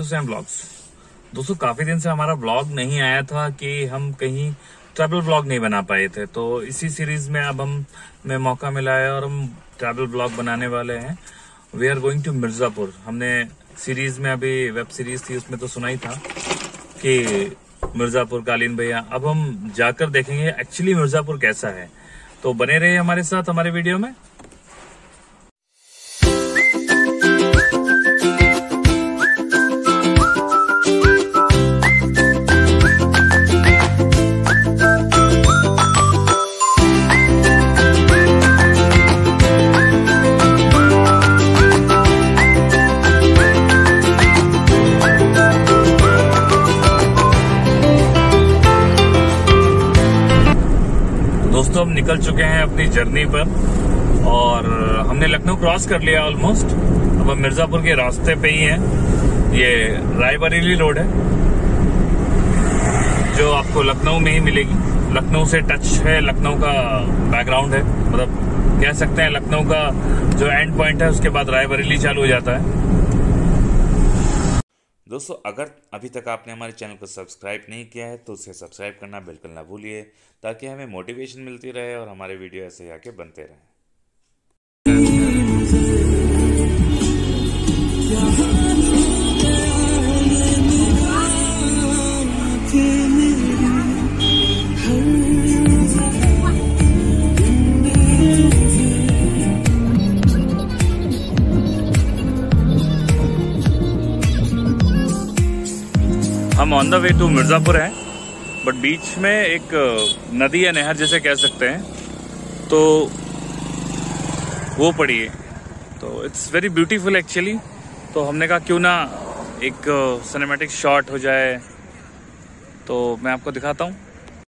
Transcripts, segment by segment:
To Sam blogs. दोस्तों काफी दिन से हमारा ब्लॉग नहीं आया था कि हम कहीं ट्रैवल ब्लॉग नहीं बना पाए थे, तो इसी सीरीज में अब हमें मौका मिला है और हम ट्रैवल ब्लॉग बनाने वाले हैं। We are going to Mirzapur. हमने सीरीज में अभी वेब सीरीज थी उसमें तो सुना ही था कि मिर्जापुर कालीन भैया, अब हम जाकर देखेंगे एक्चुअली मिर्जापुर कैसा है। तो बने रहिए हमारे साथ हमारे वीडियो में। दोस्तों हम निकल चुके हैं अपनी जर्नी पर और हमने लखनऊ क्रॉस कर लिया ऑलमोस्ट। अब हम मिर्जापुर के रास्ते पे ही हैं। ये रायबरेली रोड है जो आपको लखनऊ में ही मिलेगी। लखनऊ से टच है, लखनऊ का बैकग्राउंड है, मतलब कह सकते हैं लखनऊ का जो एंड पॉइंट है उसके बाद रायबरेली चालू हो जाता है। दोस्तों अगर अभी तक आपने हमारे चैनल को सब्सक्राइब नहीं किया है तो उसे सब्सक्राइब करना बिल्कुल ना भूलिए, ताकि हमें मोटिवेशन मिलती रहे और हमारे वीडियो ऐसे ही आके बनते रहें। हम on the way to Mirzapur हैं, बट बीच में एक नदी या नहर जैसे कह सकते हैं, तो वो पड़ी है। तो इट्स वेरी ब्यूटीफुल एक्चुअली। तो हमने कहा क्यों ना एक सिनेमैटिक शॉट हो जाए, तो मैं आपको दिखाता हूँ।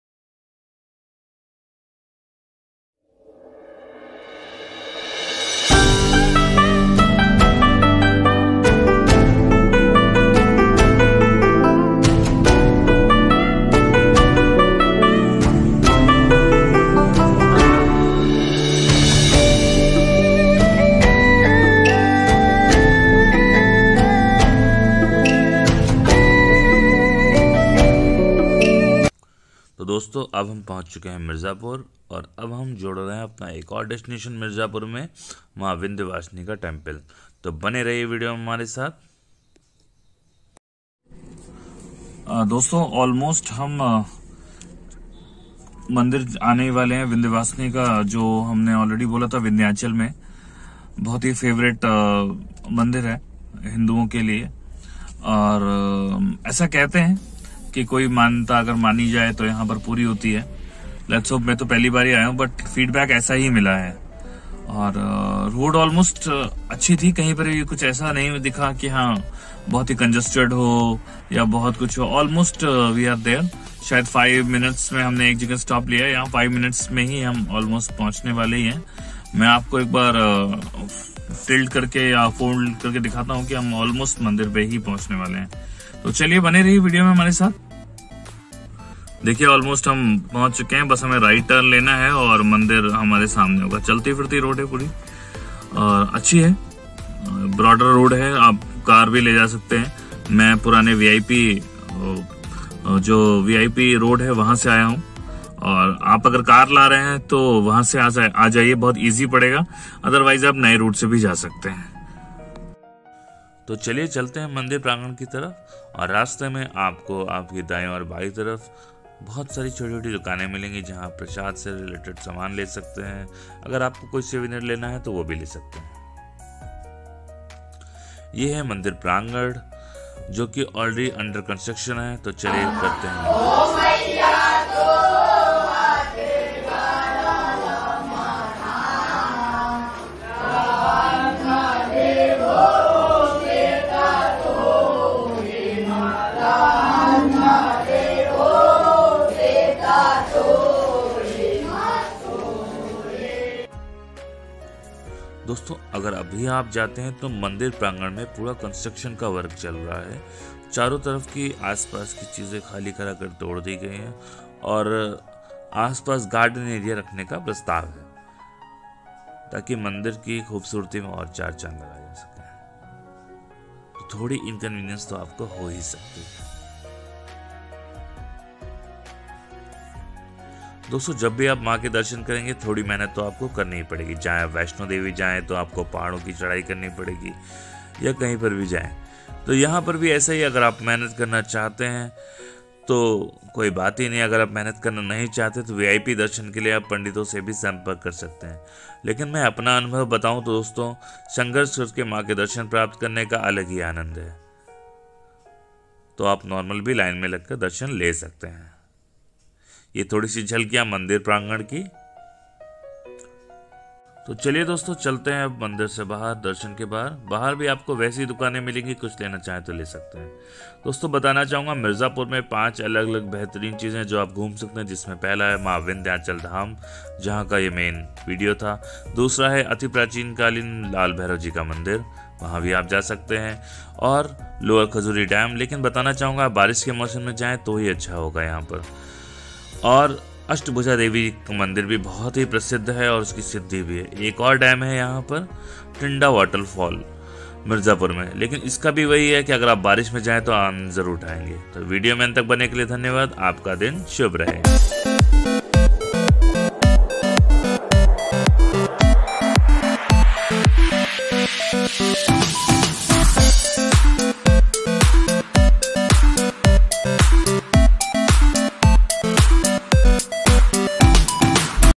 तो दोस्तों अब हम पहुंच चुके हैं मिर्ज़ापुर और अब हम जोड़ रहे हैं अपना एक और डेस्टिनेशन मिर्ज़ापुर में, माँ विंध्यवासिनी का टेम्पल। तो बने रहिए वीडियो में हमारे साथ। दोस्तों ऑलमोस्ट हम मंदिर आने वाले हैं विंध्यवासिनी का, जो हमने ऑलरेडी बोला था विंध्याचल में बहुत ही फेवरेट मंदिर है हिंदुओं के लिए। और ऐसा कहते हैं कि कोई मान्यता अगर मानी जाए तो यहाँ पर पूरी होती है। Let's hope. मैं तो पहली बार ही आया हूँ बट फीडबैक ऐसा ही मिला है। और रोड ऑलमोस्ट अच्छी थी, कहीं पर भी कुछ ऐसा नहीं दिखा कि हाँ बहुत ही कंजस्टेड हो या बहुत कुछ हो। Almost we are there. शायद 5 मिनट्स में हमने एक जगह स्टॉप लिया, यहाँ 5 मिनट्स में ही हम ऑलमोस्ट पहुंचने वाले ही हैं। मैं आपको एक बार टिल्ट करके या फोल्ड करके दिखाता हूँ कि हम ऑलमोस्ट मंदिर पे ही पहुंचने वाले हैं। तो चलिए बने रहिए वीडियो में हमारे साथ। देखिए ऑलमोस्ट हम पहुंच चुके हैं, बस हमें राइट टर्न लेना है और मंदिर हमारे सामने होगा। चलती फिरती रोड है पूरी और अच्छी है, ब्रॉडर रोड है, आप कार भी ले जा सकते हैं। मैं पुराने वीआईपी रोड है वहां से आया हूँ, और आप अगर कार ला रहे हैं तो वहां से आ जाइए, बहुत इजी पड़ेगा। अदरवाइज आप नए रूट से भी जा सकते हैं। तो चलिए चलते हैं मंदिर प्रांगण की तरफ, और रास्ते में आपको आपकी दाएं और बाईं तरफ बहुत सारी छोटी छोटी दुकानें मिलेंगी जहां आप प्रसाद से रिलेटेड सामान ले सकते हैं। अगर आपको कोई सोवेनियर लेना है तो वो भी ले सकते हैं। ये है मंदिर प्रांगण जो कि ऑलरेडी अंडर कंस्ट्रक्शन है। तो चलिए करते हैं। दोस्तों अगर अभी आप जाते हैं तो मंदिर प्रांगण में पूरा कंस्ट्रक्शन का वर्क चल रहा है। चारों तरफ की आसपास की चीज़ें खाली करा कर तोड़ दी गई हैं और आसपास गार्डन एरिया रखने का प्रस्ताव है ताकि मंदिर की खूबसूरती में और चार चांद लगाए जा सके। तो थोड़ी इनकन्वीनियंस तो आपको हो ही सकती है। दोस्तों, जब भी आप माँ के दर्शन करेंगे थोड़ी मेहनत तो आपको करनी ही पड़ेगी। चाहे वैष्णो देवी जाएं तो आपको पहाड़ों की चढ़ाई करनी पड़ेगी, या कहीं पर भी जाएं। तो यहाँ पर भी ऐसा ही, अगर आप मेहनत करना चाहते हैं तो कोई बात ही नहीं। अगर आप मेहनत करना नहीं चाहते तो VIP दर्शन के लिए आप पंडितों से भी संपर्क कर सकते हैं। लेकिन मैं अपना अनुभव बताऊं तो दोस्तों, संघर्ष करके माँ के दर्शन प्राप्त करने का अलग ही आनंद है। तो आप नॉर्मल भी लाइन में लगकर दर्शन ले सकते हैं। ये थोड़ी सी झलकियां मंदिर प्रांगण की। तो चलिए दोस्तों, चलते हैं अब मंदिर से बाहर। दर्शन के बाहर भी आपको वैसी दुकानें मिलेंगी, कुछ लेना चाहें तो ले सकते हैं। दोस्तों, बताना चाहूँगा मिर्ज़ापुर में 5 अलग अलग बेहतरीन चीज़ें जो आप घूम सकते हैं, जिसमें पहला है माँ विंध्याचल धाम, जहाँ का ये मेन वीडियो था। दूसरा है अति प्राचीन कालीन लाल भैरव जी का मंदिर, वहाँ भी आप जा सकते हैं। और लोअर खजूरी डैम, लेकिन बताना चाहूँगा बारिश के मौसम में जाएँ तो ही अच्छा होगा यहाँ पर। और अष्टभुजा देवी का मंदिर भी बहुत ही प्रसिद्ध है और उसकी सिद्धि भी है। एक और डैम है यहाँ पर, टिंडा वाटरफॉल मिर्ज़ापुर में, लेकिन इसका भी वही है कि अगर आप बारिश में जाएं तो आनंद जरूर उठाएंगे। तो वीडियो में अंत तक बनने के लिए धन्यवाद। आपका दिन शुभ रहे।